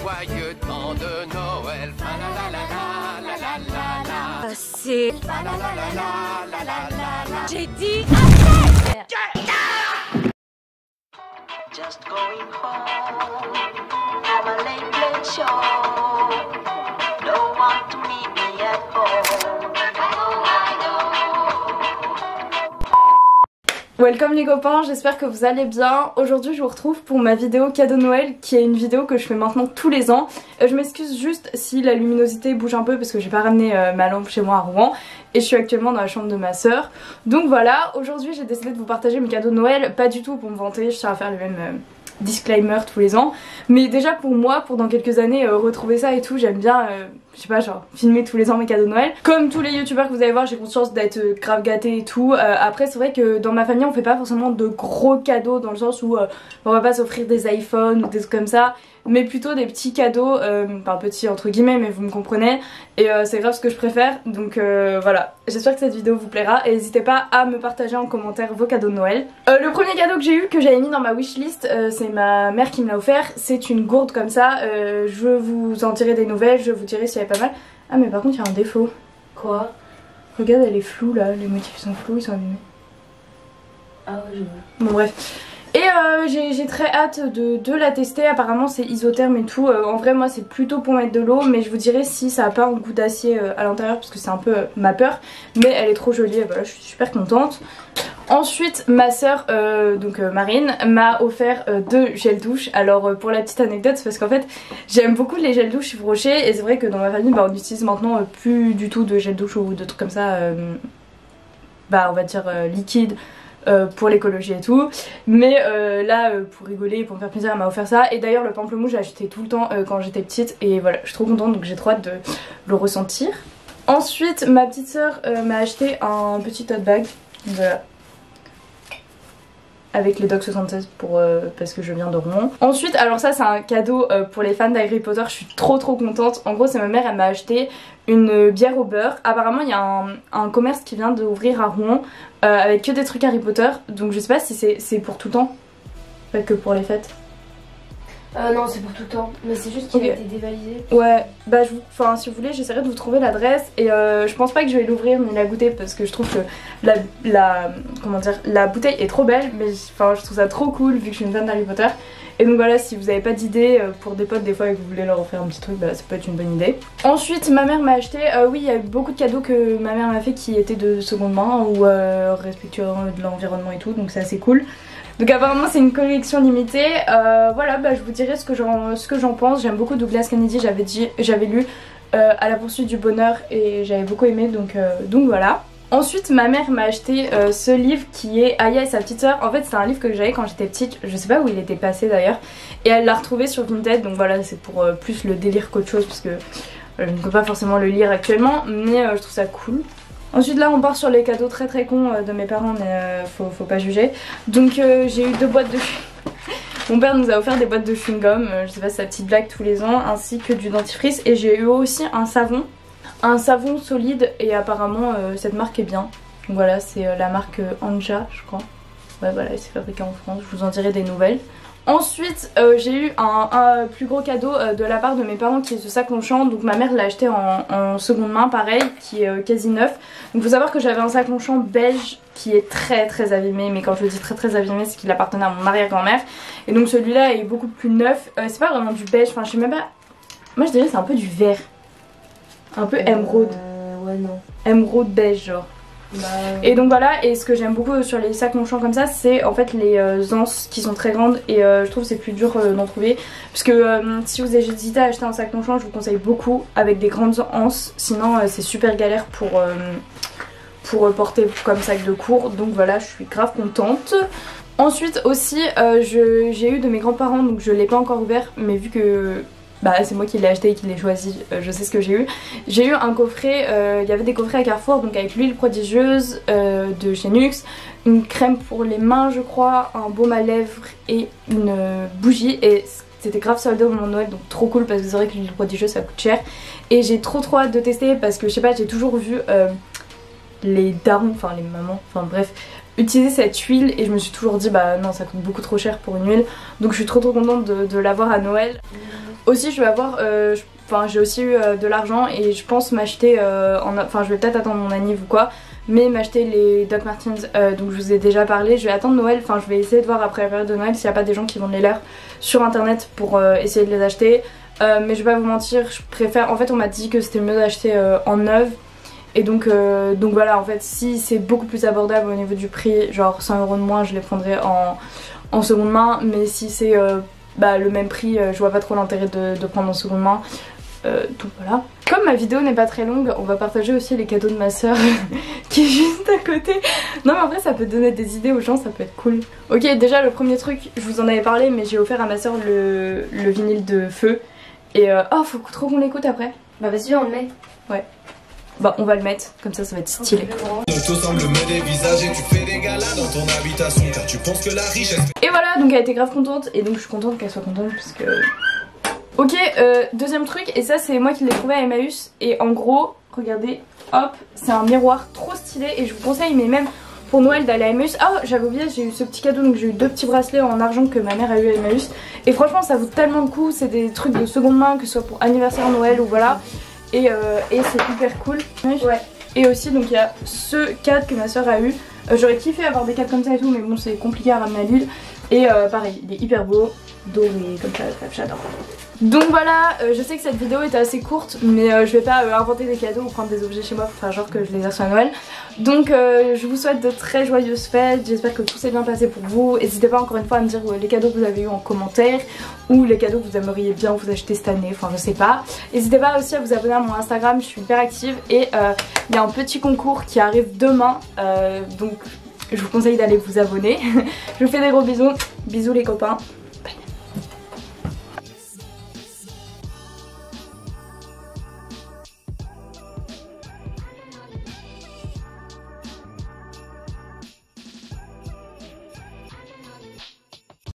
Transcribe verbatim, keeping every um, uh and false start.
joyeux temps de Noël. La la la la la la la la. C'est... La la la la la la la la. J'ai dit assez. Just going home, have a late late show. Don't want to meet me at home. Welcome les copains, j'espère que vous allez bien. Aujourd'hui je vous retrouve pour ma vidéo cadeau Noël, qui est une vidéo que je fais maintenant tous les ans. euh, Je m'excuse juste si la luminosité bouge un peu parce que j'ai pas ramené euh, ma lampe chez moi à Rouen et je suis actuellement dans la chambre de ma soeur. Donc voilà, aujourd'hui j'ai décidé de vous partager mes cadeaux de Noël, pas du tout pour me vanter, je tiens à faire le même euh, disclaimer tous les ans, mais déjà pour moi, pour dans quelques années euh, retrouver ça et tout, j'aime bien, euh, je sais pas, genre filmer tous les ans mes cadeaux de Noël. Comme tous les youtubeurs que vous allez voir, j'ai conscience d'être euh, grave gâtée et tout. Euh, après c'est vrai que dans ma famille on fait pas forcément de gros cadeaux dans le sens où euh, on va pas s'offrir des iPhones ou des trucs comme ça, mais plutôt des petits cadeaux, euh, enfin petits entre guillemets, mais vous me comprenez, et euh, c'est grave ce que je préfère. Donc euh, voilà, j'espère que cette vidéo vous plaira et n'hésitez pas à me partager en commentaire vos cadeaux de Noël. Euh, le premier cadeau que j'ai eu, que j'avais mis dans ma wishlist, euh, c'est ma mère qui me l'a offert. C'est une gourde comme ça, euh, je vous en dirai des nouvelles, je vous dirai si elle est pas mal. Ah mais par contre il y a un défaut. Quoi? Regarde, elle est floue là, les motifs sont flous, ils sont abîmés. Ah ouais, je vois. Bon bref. Et euh, j'ai très hâte de, de la tester, apparemment c'est isotherme et tout. Euh, en vrai moi c'est plutôt pour mettre de l'eau, mais je vous dirai si ça a pas un goût d'acier euh, à l'intérieur parce que c'est un peu euh, ma peur. Mais elle est trop jolie et voilà, je suis super contente. Ensuite ma soeur, euh, donc euh, Marine, m'a offert euh, deux gels douche. Alors euh, pour la petite anecdote, c'est parce qu'en fait j'aime beaucoup les gels douche Yves Rocher. Et c'est vrai que dans ma famille bah, on utilise maintenant euh, plus du tout de gel douche ou de trucs comme ça, euh, bah on va dire euh, liquide. Euh, pour l'écologie et tout, mais euh, là euh, pour rigoler, pour me faire plaisir, elle m'a offert ça. Et d'ailleurs le pamplemousse j'ai acheté tout le temps euh, quand j'étais petite et voilà, je suis trop contente, donc j'ai trop hâte de le ressentir. Ensuite ma petite soeur euh, m'a acheté un petit tote bag, voilà, avec les Doc soixante-seize pour, euh, parce que je viens de Rouen. Ensuite, alors ça c'est un cadeau euh, pour les fans d'Harry Potter, je suis trop trop contente. En gros c'est ma mère, elle m'a acheté une bière au beurre. Apparemment il y a un, un commerce qui vient d'ouvrir à Rouen euh, avec que des trucs Harry Potter. Donc je sais pas si c'est pour tout le temps, pas que pour les fêtes. Euh, non, c'est pour tout le temps, mais c'est juste qu'il okay. a été dévalisé. Ouais, bah je vous... enfin si vous voulez j'essaierai de vous trouver l'adresse et euh, je pense pas que je vais l'ouvrir ni la goûter parce que je trouve que la, la comment dire, la bouteille est trop belle, mais enfin je trouve ça trop cool vu que je suis une fan d'Harry Potter. Et donc voilà, si vous avez pas d'idée euh, pour des potes des fois et que vous voulez leur offrir un petit truc, bah ça peut être une bonne idée. Ensuite ma mère m'a acheté, euh, oui il y a eu beaucoup de cadeaux que ma mère m'a fait qui étaient de seconde main ou euh, respectueux de l'environnement et tout, donc c'est assez cool. Donc apparemment c'est une collection limitée, euh, voilà bah, je vous dirai ce que j'en pense. J'aime beaucoup Douglas Kennedy, j'avais dit, j'avais lu euh, À la poursuite du bonheur et j'avais beaucoup aimé, donc, euh, donc voilà. Ensuite ma mère m'a acheté euh, ce livre qui est Aya et sa petite soeur. En fait c'est un livre que j'avais quand j'étais petite, je sais pas où il était passé d'ailleurs, et elle l'a retrouvé sur Vinted, donc voilà c'est pour euh, plus le délire qu'autre chose parce que euh, je ne peux pas forcément le lire actuellement, mais euh, je trouve ça cool. Ensuite là on part sur les cadeaux très très cons de mes parents, mais euh, faut, faut pas juger. Donc euh, j'ai eu deux boîtes de... Mon père nous a offert des boîtes de chewing-gum, euh, je sais pas si c'est sa petite blague tous les ans, ainsi que du dentifrice. Et j'ai eu aussi un savon, un savon solide et apparemment euh, cette marque est bien. Donc voilà, c'est euh, la marque euh, Anja je crois. Ouais voilà, c'est fabriqué en France, je vous en dirai des nouvelles. Ensuite euh, j'ai eu un, un plus gros cadeau euh, de la part de mes parents qui est ce sac Longchamp. Donc ma mère l'a acheté en, en seconde main pareil, qui est euh, quasi neuf. Donc il faut savoir que j'avais un sac Longchamp belge qui est très très abîmé, mais quand je dis très très abîmé c'est qu'il appartenait à mon arrière-grand-mère. Et donc celui-là est beaucoup plus neuf, euh, c'est pas vraiment du beige, enfin je sais même pas, moi je dirais c'est un peu du vert, un peu euh, émeraude. Ouais non. Émeraude beige genre. Bah... Et donc voilà, et ce que j'aime beaucoup sur les sacs Longchamp comme ça, c'est en fait les euh, anses qui sont très grandes et euh, je trouve c'est plus dur euh, d'en trouver. Parce que euh, si vous hésitez à acheter un sac Longchamp, je vous conseille beaucoup avec des grandes anses, sinon euh, c'est super galère pour, euh, pour euh, porter comme sac de cours. Donc voilà, je suis grave contente. Ensuite aussi, euh, j'ai eu de mes grands-parents, donc je l'ai pas encore ouvert, mais vu que... bah c'est moi qui l'ai acheté et qui l'ai choisi, euh, je sais ce que j'ai eu. J'ai eu un coffret, euh, il y avait des coffrets à Carrefour, donc avec l'huile prodigieuse euh, de chez Nuxe, une crème pour les mains je crois, un baume à lèvres et une euh, bougie. Et c'était grave soldé au moment de Noël, donc trop cool parce que c'est vrai que l'huile prodigieuse ça coûte cher. Et j'ai trop trop hâte de tester parce que je sais pas, j'ai toujours vu euh, les darons, enfin les mamans, enfin bref, utiliser cette huile et je me suis toujours dit bah non ça coûte beaucoup trop cher pour une huile. Donc je suis trop trop contente de, de l'avoir à Noël. Aussi je vais avoir, euh, je- enfin j'ai aussi eu euh, de l'argent et je pense m'acheter, euh, en- enfin je vais peut-être attendre mon anniv ou quoi, mais m'acheter les Doc Martens, euh, donc je vous ai déjà parlé, je vais attendre Noël, enfin je vais essayer de voir après la période de Noël s'il n'y a pas des gens qui vendent les leurs sur internet pour euh, essayer de les acheter. Euh, mais je vais pas vous mentir, je préfère, en fait on m'a dit que c'était mieux d'acheter euh, en neuf. Et donc, euh, donc voilà, en fait si c'est beaucoup plus abordable au niveau du prix, genre cent euros de moins je les prendrai en, en seconde main. Mais si c'est euh, bah, le même prix, euh, je vois pas trop l'intérêt de, de prendre en seconde main. Euh, donc voilà. Comme ma vidéo n'est pas très longue, on va partager aussi les cadeaux de ma soeur qui est juste à côté. Non mais en vrai ça peut donner des idées aux gens, ça peut être cool. Ok, déjà le premier truc, je vous en avais parlé mais j'ai offert à ma soeur le, le vinyle de Feu. Et euh, oh faut trop qu'on l'écoute après. Bah vas-y, on le met. Ouais. Bah on va le mettre, comme ça ça va être stylé. Tout semble me dévisager, tu fais des galas dans ton habitation car tu penses que la richesse. Et voilà, donc elle était grave contente et donc je suis contente qu'elle soit contente parce que... Ok, euh, deuxième truc, et ça c'est moi qui l'ai trouvé à Emmaüs. Et en gros, regardez, hop, c'est un miroir trop stylé et je vous conseille, mais même pour Noël d'aller à Emmaüs. Ah, j'avais oublié, j'ai eu ce petit cadeau, donc j'ai eu deux petits bracelets en argent que ma mère a eu à Emmaüs. Et franchement ça vaut tellement le coup, c'est des trucs de seconde main, que ce soit pour anniversaire, Noël ou voilà. Et, euh, et c'est hyper cool. Ouais. Et aussi donc il y a ce cadre que ma soeur a eu. Euh, J'aurais kiffé avoir des cadres comme ça et tout, mais bon c'est compliqué à ramener à Lille. Et euh, pareil, il est hyper beau, doré comme ça, j'adore. Donc voilà, euh, je sais que cette vidéo était assez courte, mais euh, je vais pas euh, inventer des cadeaux ou prendre des objets chez moi pour faire genre que je les ai reçus à Noël. Donc euh, je vous souhaite de très joyeuses fêtes, j'espère que tout s'est bien passé pour vous. N'hésitez pas encore une fois à me dire euh, les cadeaux que vous avez eu en commentaire ou les cadeaux que vous aimeriez bien vous acheter cette année, enfin je sais pas. N'hésitez pas aussi à vous abonner à mon Instagram, je suis hyper active et il euh, y a un petit concours qui arrive demain, euh, donc je vous conseille d'aller vous abonner. Je vous fais des gros bisous, bisous les copains.